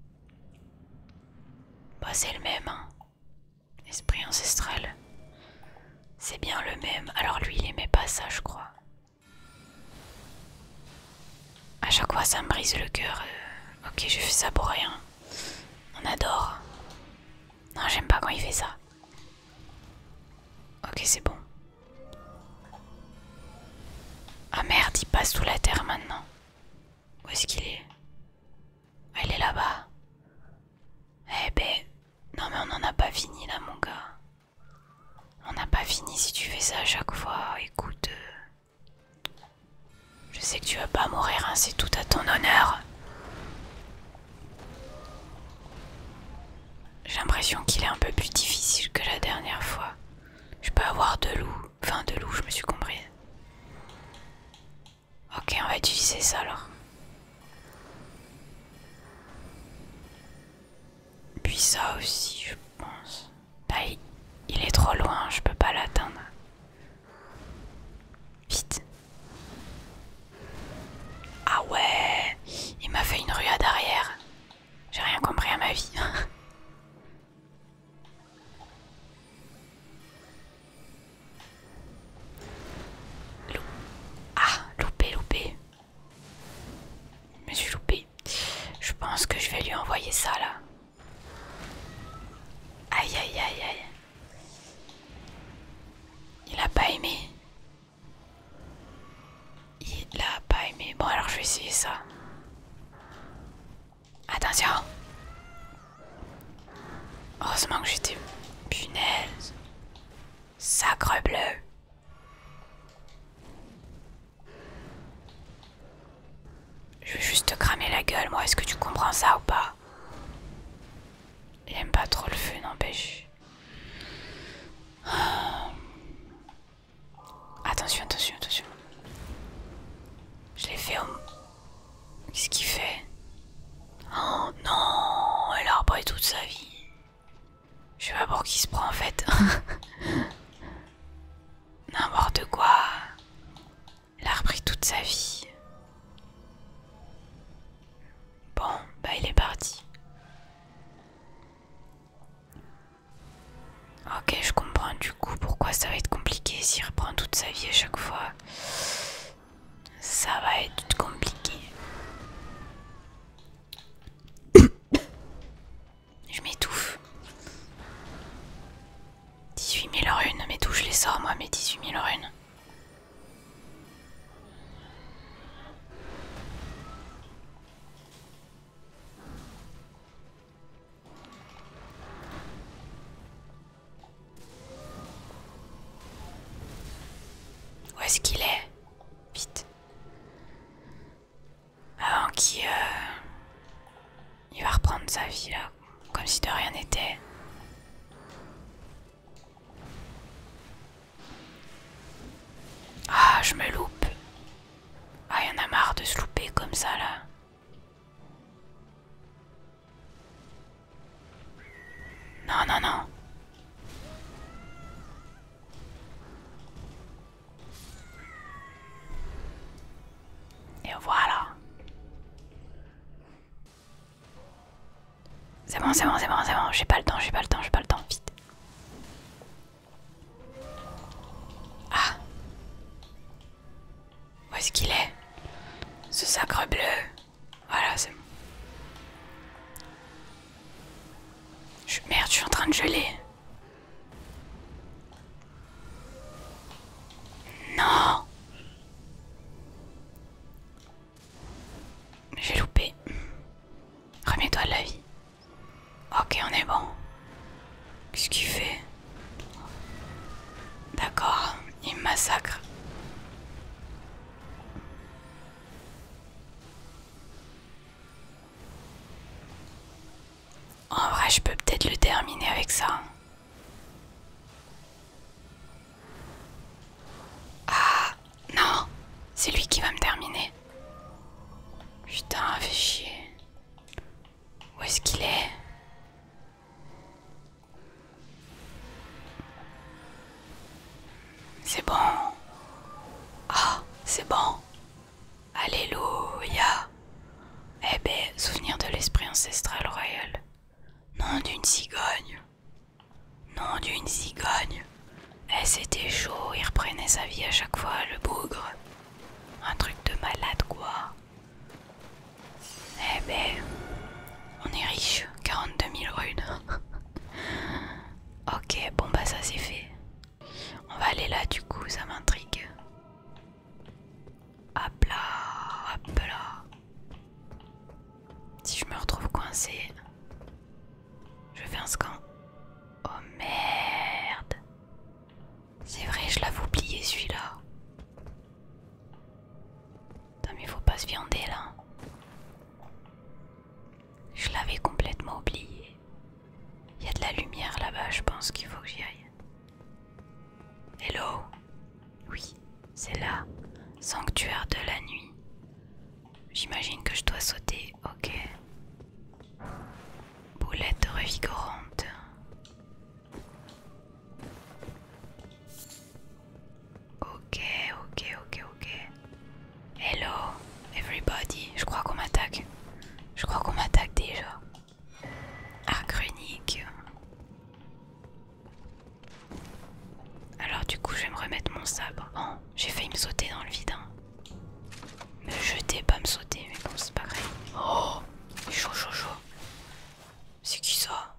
Bah c'est le même, hein. Esprit ancestral. C'est bien le même. Alors lui, il aimait pas ça, je crois. À chaque fois, ça me brise le cœur. Ok, je fais ça pour rien. On adore. Non, j'aime pas quand il fait ça. Ok, c'est bon. Ah merde, il passe sous la terre maintenant. Où est-ce qu'il est? Ah, il est là-bas. Eh ben... Non mais on n'en a pas fini là mon gars. On n'a pas fini si tu fais ça à chaque fois. Écoute... Je sais que tu vas pas mourir, hein, c'est tout à ton honneur. J'ai l'impression qu'il est un peu plus difficile que la dernière fois. Je peux avoir deux loups. Enfin, deux loups, je me suis compris. Ok, on va utiliser ça alors. Puis ça aussi, je pense. Là, il est trop loin, je peux pas l'atteindre. Vite. Ah ouais, il m'a fait une ruade arrière. J'ai rien compris à ma vie. Ah, loupé. Je me suis loupé. Je pense que je vais lui envoyer ça là. Aïe. Il a pas aimé. Il a pas aimé. Bon alors je vais essayer ça. Attention. Heureusement que j'étais... Punaise. Sacre bleu. Je vais juste te cramer la gueule, moi. Est-ce que tu comprends ça ou pas? Il aime pas trop le feu, n'empêche. Attention. Je l'ai fait au... Qu'est-ce qu'il fait? Oh non, elle a repris toute sa vie. Je sais pas pour qui se prend en fait. N'importe quoi. Elle a repris toute sa vie. Bon, bah il est parti. Ok, je comprends du coup pourquoi ça va être compliqué s'il reprend toute sa vie à chaque fois. Ça va être compliqué. Je m'étouffe. 18 000 runes, mais d'où je les sors moi mes 18 000 runes? Où est-ce qu'il est? Vite. Avant qu'il il va reprendre sa vie là, comme si de rien n'était. Ah, je me loupe. Ah, y'en a marre de se louper comme ça là. Non. Et voilà. C'est bon. J'ai pas le temps. Vite. Ah. Où est-ce qu'il est? Ce sacre bleu. Voilà, c'est bon. Merde, je suis en train de geler. Non. J'ai loupé. Remets-toi de la vie. Ok, on est bon. Qu'est-ce qu'il fait? D'accord, il me massacre. En vrai, je peux peut-être le terminer avec ça. Ah, non, c'est lui qui va me terminer. Putain, fait chier. Où est-ce qu'il est? C'est bon. Ah, c'est bon. Alléluia. Eh ben, souvenir de l'esprit ancestral royal. Nom d'une cigogne. c'est... Je fais un scan. Oh merde. C'est vrai, je l'avais oublié celui-là. Putain, mais faut pas se viander là. Je l'avais complètement oublié. Il y a de la lumière là-bas, je pense qu'il faut que j'y aille. Hello? Oui, c'est là. Sanctuaire de la nuit. J'imagine que je dois sauter. Ok. Boulette revigorante. Ok. Hello, everybody. Je crois qu'on m'attaque. Je crois qu'on m'attaque déjà. Arc runique. Alors du coup, je vais me remettre mon sabre. Oh, j'ai failli me sauter dans le vide. Hein. Me jeter, pas me sauter, mais bon, c'est pas grave. Oh, chaud. C'est qui ça?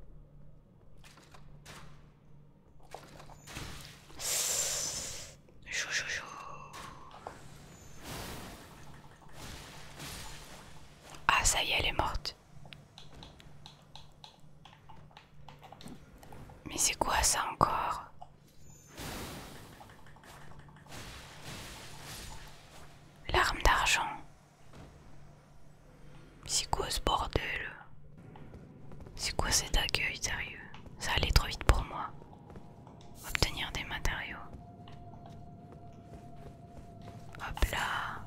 Chaud. Ah, ça y est, elle est morte. Mais c'est quoi ça encore? L'arme d'argent. C'est quoi ce bordel? C'est quoi cet accueil, sérieux? Ça allait trop vite pour moi. Obtenir des matériaux. Hop là.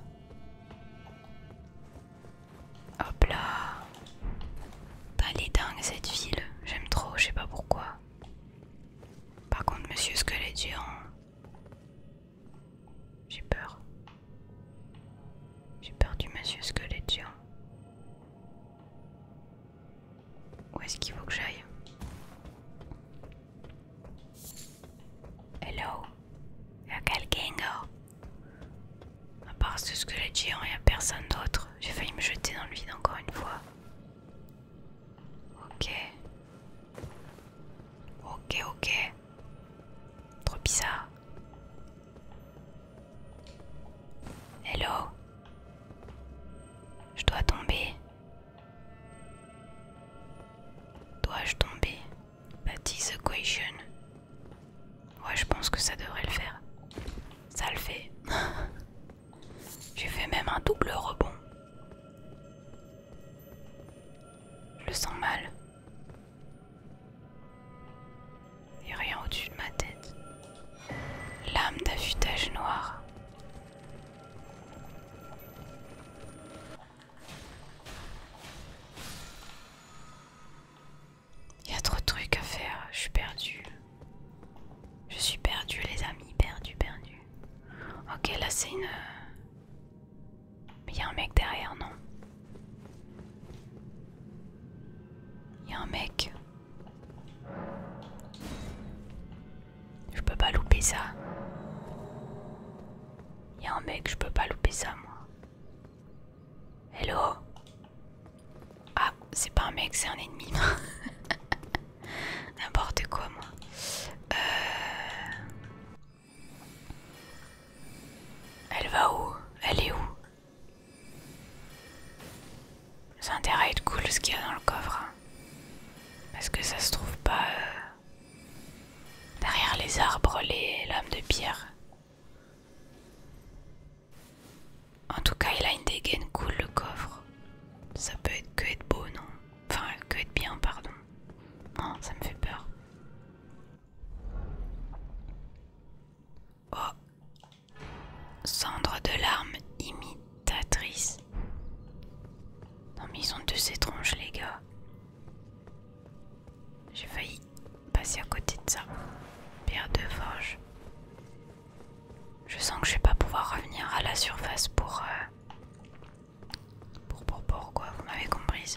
Elle est dingue cette ville. J'aime trop, je sais pas pourquoi. Par contre, monsieur squelette géant. J'ai peur. J'ai peur du monsieur squelette géant. Où est-ce qu'il faut que j'aille? Hello? Y'a quelqu'un? À part ce squelette géant, y'a personne d'autre. J'ai failli me jeter dans le vide encore une fois. Ok. Trop bizarre. Hello? Je dois tomber. Dois-je tomber? Baptise equation. Ouais, je pense que ça devrait le faire. Ça le fait. J'ai fait même un double rebond. Je le sens mal. Il n'y a rien au-dessus de ma tête. Lame d'affûtage noir. Il y a trop de trucs à faire, je suis perdue. Je suis perdue les amis, perdue. Ok, là c'est une... Mais il y a un mec derrière, non? Il y a un mec. Je peux pas louper ça. Il y a un mec, je peux pas louper ça moi. Hello? Ah, c'est pas un mec, c'est un ennemi. N'importe quoi moi. Elle va où? Elle est où? Ça a intérêt à être cool ce qu'il y a dans le coffre. Hein. Parce que ça se trouve pas derrière les arbres, les lames de pierre. En tout cas, il a une dégaine cool le coffre. Ça peut être que être beau, non? Enfin, que être bien, pardon. Non, ça me fait peur. Oh. Cendre de larmes imitatrice. Non mais ils sont deux étranges les gars. J'ai failli passer à côté de ça. Pierre de forge. Je sens que je vais pas pouvoir revenir à la surface pour quoi, vous m'avez comprise.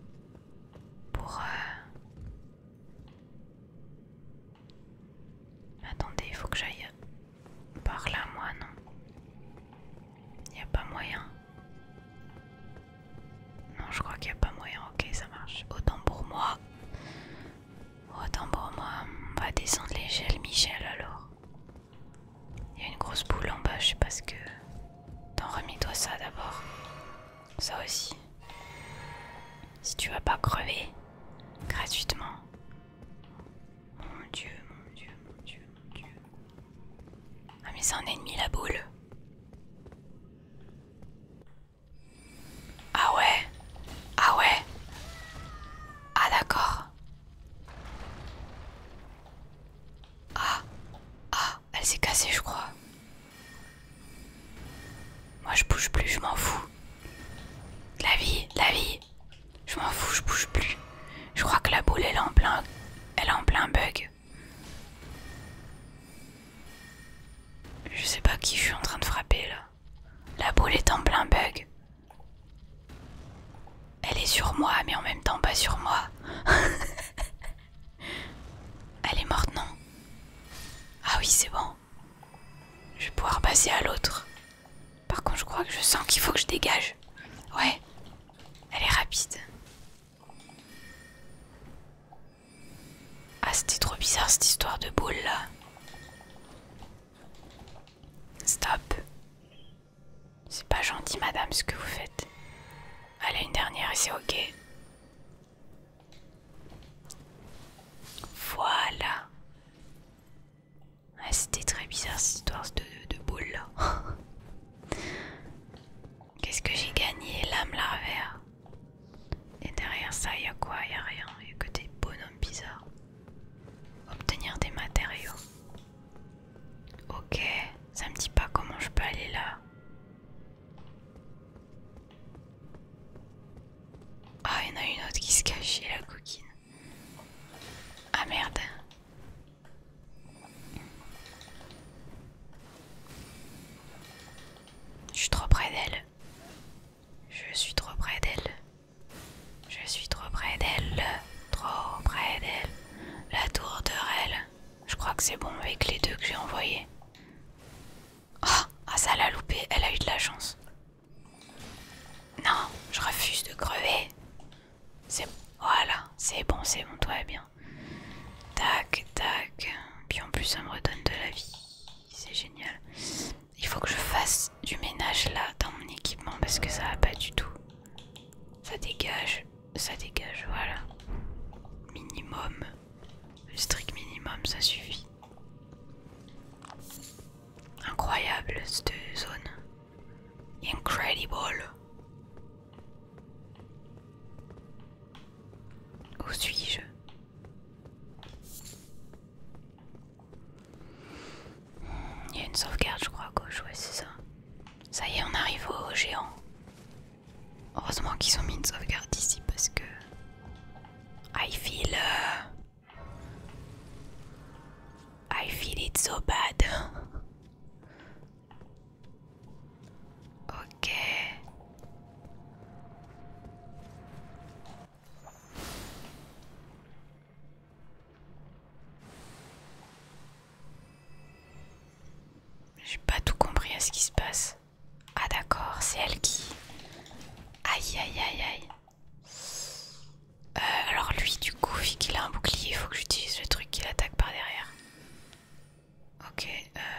Attendez, il faut que j'aille par là moi, non? Il n'y a pas moyen. Non, je crois qu'il n'y a pas moyen. Ok, ça marche. Autant pour moi. On va descendre l'échelle, Michel, alors. Il y a une grosse boule en bas, je sais pas ce que... Attends, remets-toi ça d'abord. Ça aussi. Si tu vas pas crever gratuitement. Mon Dieu, mon Dieu, mon Dieu, mon Dieu. Ah mais c'est un ennemi la boule. Ah ouais. Ah ouais. Ah d'accord. Ah. Ah, elle s'est cassée je crois. Moi je bouge plus, je m'en fous. La vie, la vie. Je m'en fous, je bouge plus. Je crois que la boule elle est en plein. Elle est en plein bug. Je sais pas qui je suis en train de frapper là. La boule est en plein bug. Elle est sur moi mais en même temps pas sur moi. Elle est morte non? Ah oui c'est bon. Je vais pouvoir passer à l'autre. Par contre je crois que je sens qu'il faut que je dégage. Ouais. Elle est rapide. Ah c'était trop bizarre cette histoire de boule là. Stop. C'est pas gentil madame ce que vous faites. Allez une dernière et c'est ok. Voilà. Ah, c'était très bizarre cette histoire de boule là. Qu'est-ce que j'ai gagné? L'âme larvaire. Et derrière ça il y a quoi? Il y a rien. Il y a que des bonhommes bizarres. Obtenir des matériaux. Ok. Ça me dit pas comment je peux aller là. Ah, il y en a une autre qui se cachait, la coquine. Ah merde. Je suis trop près d'elle. Je suis trop près d'elle. Je suis trop près d'elle. Trop près d'elle. La tourterelle. Je crois que c'est bon avec les deux que j'ai envoyés. Ah, ça l'a loupé. Elle a eu de la chance. Non, je refuse de crever. C'est voilà, c'est bon, tout va bien. Tac, tac. Puis en plus, ça me redonne de la vie. C'est génial. Il faut que je fasse du ménage là dans mon équipement parce que ça va pas du tout. Ça dégage, voilà. Minimum. Le strict minimum, ça suffit. Incroyable cette zone. Incredible. Où suis-je? Il y a une sauvegarde, je crois, à gauche, ouais, c'est ça. Ça y est, on arrive au géant. Heureusement qu'ils ont mis une sauvegarde ici parce que. I feel it so bad. Ok. J'ai pas tout compris à ce qui se passe. Ah d'accord, c'est elle qui... Aïe aïe aïe aïe. Alors lui du coup, vu qu'il a un bouclier, il faut que j'utilise le truc qui l'attaque par derrière. Ok.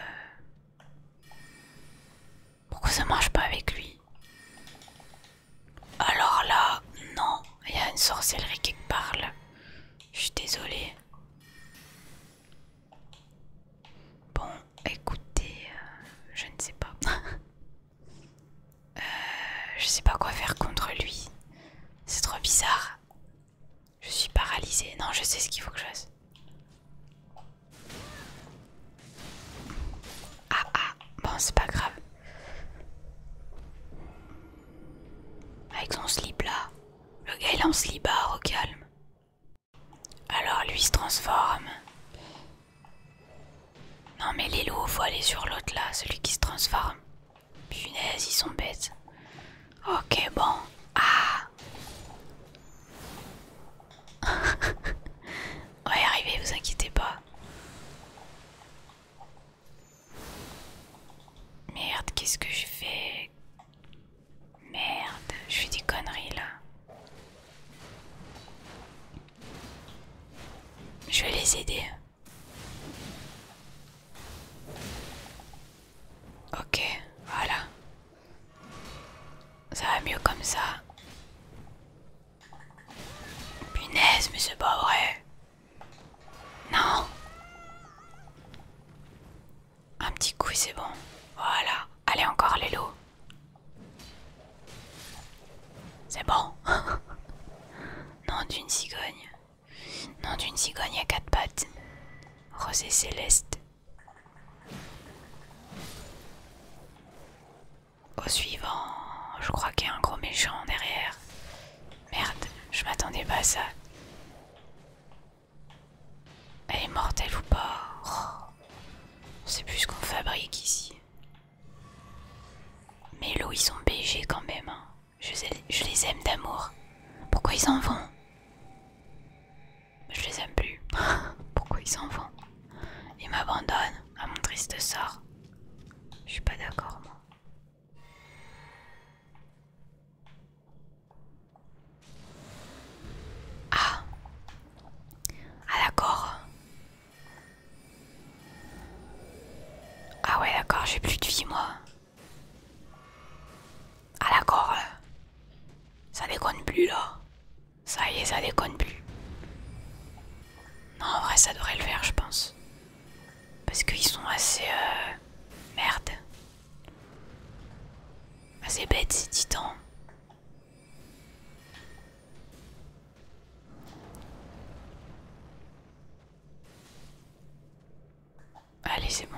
Pourquoi ça marche pas avec lui? Alors là, non. Il y a une sorcellerie quelque part là. Je suis désolée. Bon, écoutez, je ne sais pas. Je sais pas quoi faire contre lui. C'est trop bizarre. Je suis paralysée. Non, je sais ce qu'il faut que je fasse. Ah, bon, c'est pas grave. Avec son slip là. Le gars il est en slibard au calme. Alors lui se transforme. Non mais les loups, faut aller sur l'autre là, celui qui se transforme. Punaise, ils sont bêtes. Ok, bon. Ah. On va y arriver, vous inquiétez pas. Merde, qu'est-ce que je fais? Merde, je fais des conneries là. Je vais les aider. Ok, voilà. Ça va mieux comme ça. quiz, mais c'est pas vrai. Non. Un petit coup, c'est bon. Voilà. Allez, encore les lots. C'est bon. Non d'une cigogne. Non d'une cigogne à 4 pattes. Rosé céleste. Au suivant, je crois qu'il y a un gros méchant derrière. Merde, je m'attendais pas à ça. Elle est mortelle ou pas? Oh, on sait plus ce qu'on fabrique ici. Mais l'eau, ils sont BG quand même. Hein. Je les aime d'amour. Pourquoi ils s'en vont? Je les aime plus. Pourquoi ils s'en vont? Ils m'abandonnent à mon triste sort. Je suis pas d'accord, moi. Ah. Ah d'accord. Ah ouais d'accord, j'ai plus de vie moi. Ah d'accord. Ça déconne plus là. Ça y est, ça déconne plus. Non, en vrai, ça devrait le faire, je pense. Parce qu'ils sont assez... merde. Assez bêtes, ces titans. Allez, c'est bon.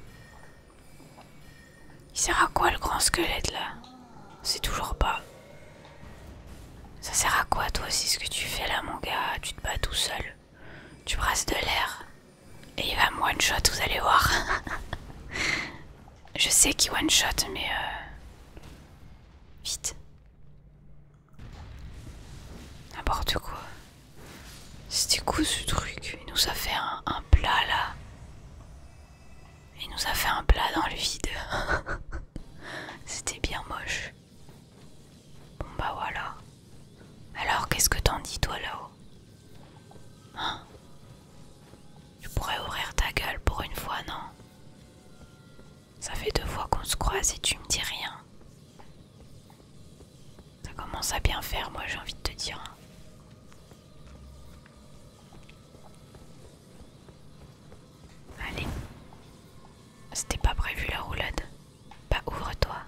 Il sert à quoi le grand squelette là? C'est toujours pas. Ça sert à quoi toi aussi ce que tu fais là mon gars? Tu te bats tout seul. Tu brasses de l'air. Et il va me one shot, vous allez voir. Je sais qu'il one shot mais vite. N'importe quoi. C'était quoi ce truc? Il nous a fait un plat là. Il nous a fait un plat dans le vide. C'était bien moche. Bon bah voilà. Alors qu'est-ce que t'en dis toi là-haut? Hein? Tu pourrais ouvrir ta gueule pour une fois, non? Ça fait 2 fois qu'on se croise et tu me dis rien. Ça commence à bien faire, moi j'ai envie de te dire. Allez. C'était pas prévu la roulade. Bah ouvre-toi.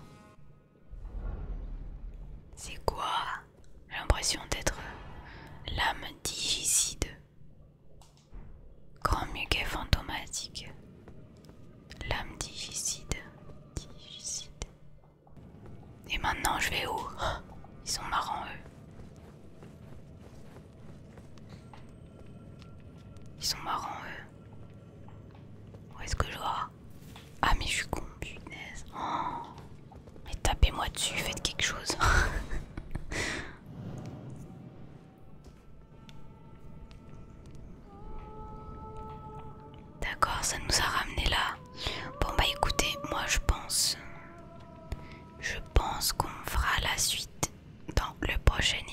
C'est quoi? J'ai l'impression d'être l'âme digicide. Grand muguet fantomatique. L'âme digicide. Digicide. Et maintenant je vais où? Ils sont marrants eux. Ils sont marrants eux. Où est-ce que je vois? Ah mais je suis con, punaise. Oh. Mais tapez-moi dessus, faites quelque chose. D'accord, ça nous a ramené là. Bon bah écoutez, moi je pense qu'on fera la suite dans le prochain